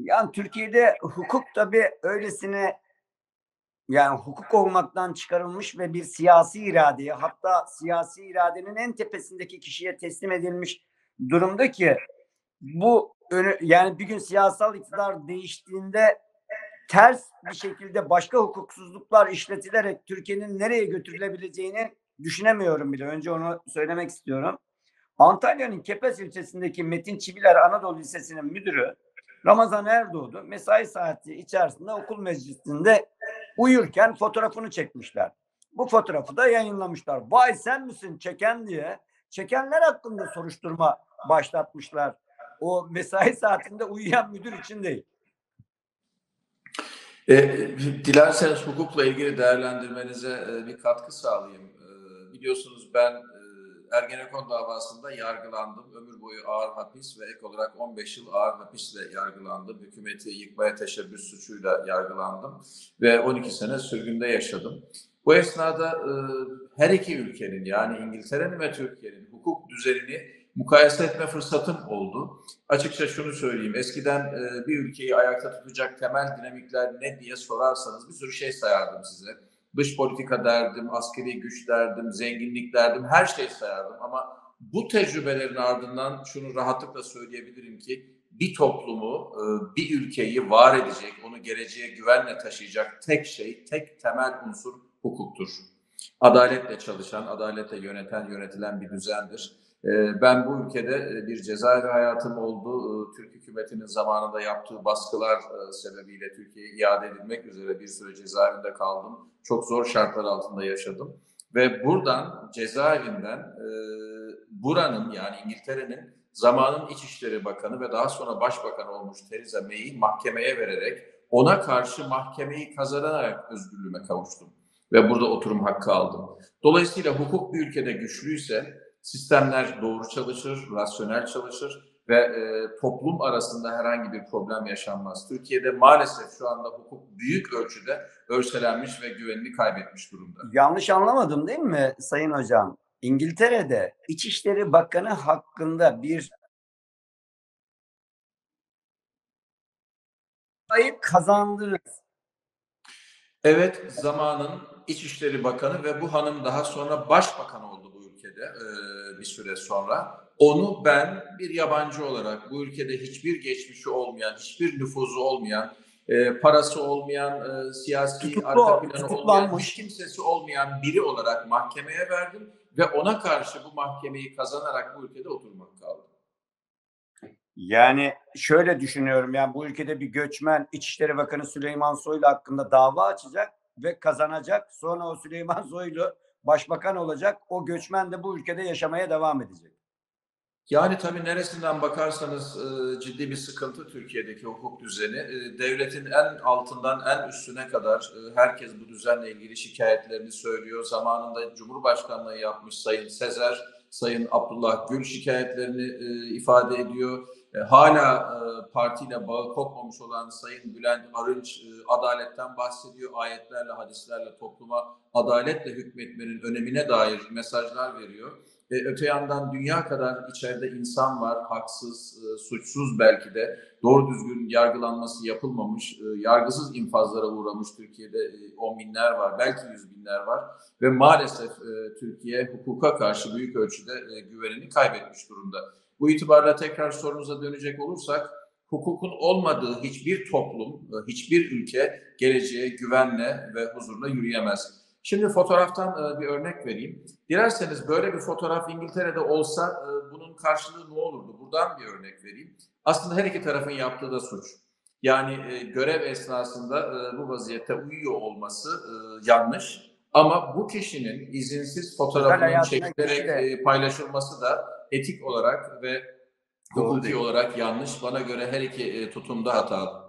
Yani Türkiye'de hukuk tabii öylesine yani hukuk olmaktan çıkarılmış ve bir siyasi iradeye hatta siyasi iradenin en tepesindeki kişiye teslim edilmiş durumda ki bu yani bir gün siyasal iktidar değiştiğinde ters bir şekilde başka hukuksuzluklar işletilerek Türkiye'nin nereye götürülebileceğini düşünemiyorum bile. Önce onu söylemek istiyorum. Antalya'nın Kepez ilçesindeki Metin Çiviler Anadolu Lisesi'nin müdürü Ramazan Erdoğdu mesai saati içerisinde okul meclisinde uyurken fotoğrafını çekmişler. Bu fotoğrafı da yayınlamışlar. Vay sen misin çeken diye. Çekenler hakkında soruşturma başlatmışlar. O mesai saatinde uyuyan müdür için değil. Dilerseniz hukukla ilgili değerlendirmenize bir katkı sağlayayım. Biliyorsunuz ben Ergenekon davasında yargılandım. Ömür boyu ağır hapis ve ek olarak 15 yıl ağır hapisle yargılandım. Hükümeti yıkmaya teşebbüs suçuyla yargılandım ve 12 sene sürgünde yaşadım. Bu esnada her iki ülkenin yani İngiltere'nin ve Türkiye'nin hukuk düzenini mukayese etme fırsatım oldu. Açıkça şunu söyleyeyim, eskiden bir ülkeyi ayakta tutacak temel dinamikler ne diye sorarsanız bir sürü şey sayardım size. Dış politika derdim, askeri güç derdim, zenginlik derdim, her şey sayardım. Ama bu tecrübelerin ardından şunu rahatlıkla söyleyebilirim ki bir toplumu, bir ülkeyi var edecek, onu geleceğe güvenle taşıyacak tek şey, tek temel unsur hukuktur. Adaletle çalışan, adaletle yöneten, yönetilen bir düzendir. Ben bu ülkede bir cezaevi hayatım oldu. Türk hükümetinin zamanında yaptığı baskılar sebebiyle Türkiye'ye iade edilmek üzere bir süre cezaevinde kaldım. Çok zor şartlar altında yaşadım. Ve buradan cezaevinden buranın yani İngiltere'nin zamanın İçişleri Bakanı ve daha sonra Başbakan olmuş Theresa May'i mahkemeye vererek ona karşı mahkemeyi kazanarak özgürlüğüme kavuştum. Ve burada oturum hakkı aldım. Dolayısıyla hukuk bir ülkede güçlüyse sistemler doğru çalışır, rasyonel çalışır ve toplum arasında herhangi bir problem yaşanmaz. Türkiye'de maalesef şu anda hukuk büyük ölçüde örselenmiş ve güvenini kaybetmiş durumda. Yanlış anlamadım değil mi Sayın Hocam? İngiltere'de İçişleri Bakanı hakkında bir sayı kazandınız. Evet, zamanın İçişleri Bakanı ve bu hanım daha sonra başbakan oldu bu ülkede bir süre sonra. Onu ben bir yabancı olarak bu ülkede hiçbir geçmişi olmayan, hiçbir nüfuzu olmayan, parası olmayan, siyasi arka planı olmayan, hiç Tutuklanmış. kimsesi olmayan biri olarak mahkemeye verdim ve ona karşı bu mahkemeyi kazanarak bu ülkede oturmak kaldı. Yani şöyle düşünüyorum yani bu ülkede bir göçmen İçişleri Bakanı Süleyman Soylu hakkında dava açacak ve kazanacak. Sonra o Süleyman Soylu başbakan olacak. O göçmen de bu ülkede yaşamaya devam edecek. Yani tabii neresinden bakarsanız ciddi bir sıkıntı Türkiye'deki hukuk düzeni. Devletin en altından en üstüne kadar herkes bu düzenle ilgili şikayetlerini söylüyor. Zamanında Cumhurbaşkanlığı yapmış Sayın Sezer, Sayın Abdullah Gül şikayetlerini ifade ediyor. Hala partiyle bağı kopmamış olan Sayın Bülent Arınç adaletten bahsediyor. Ayetlerle, hadislerle topluma adaletle hükmetmenin önemine dair mesajlar veriyor. Öte yandan dünya kadar içeride insan var, haksız, suçsuz belki de doğru düzgün yargılanması yapılmamış, yargısız infazlara uğramış Türkiye'de on binler var, belki yüz binler var ve maalesef Türkiye hukuka karşı büyük ölçüde güvenini kaybetmiş durumda. Bu itibarla tekrar sorunuza dönecek olursak, hukukun olmadığı hiçbir toplum, hiçbir ülke geleceğe güvenle ve huzurla yürüyemez. Şimdi fotoğraftan bir örnek vereyim. Dilerseniz böyle bir fotoğraf İngiltere'de olsa bunun karşılığı ne olurdu? Buradan bir örnek vereyim. Aslında her iki tarafın yaptığı da suç. Yani görev esnasında bu vaziyette uyuyor olması yanlış. Ama bu kişinin izinsiz Özel fotoğrafının hayatına girişi çekilerek de paylaşılması da etik olarak ve doğru hukuki değil. olarak yanlış. Bana göre her iki tutumda hatalı.